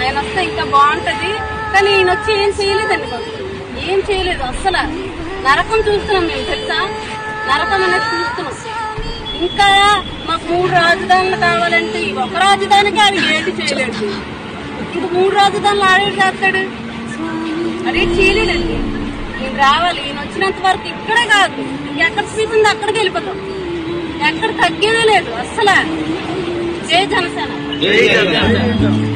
ఆయన వస్తే ఇంకా బాగుంటది. కానీ ఈయన వచ్చి ఏం చేయలేదండి, ఏం చేయలేదు అస్సలు. నరకం చూస్తున్నాం మేము, తెలుసా, నరకం అనేది చూస్తున్నాం. ఇంకా మాకు 3 రాజధానులు కావాలంటే ఒక రాజధానికి అవి ఏంటి చేయలేదు. ఇంక 3 రాజధానులు ఆడేది చేస్తాడు, అదే చేయలేదండి. ఈయన రావాలి, ఈయన వచ్చినంత వరకు ఇక్కడే కాదు, ఇంకెక్కడ సీట్ ఉంది అక్కడికి వెళ్ళిపోతాం. ఎక్కడ తగ్గేదే లేదు అస్సలు. జై జనసేన.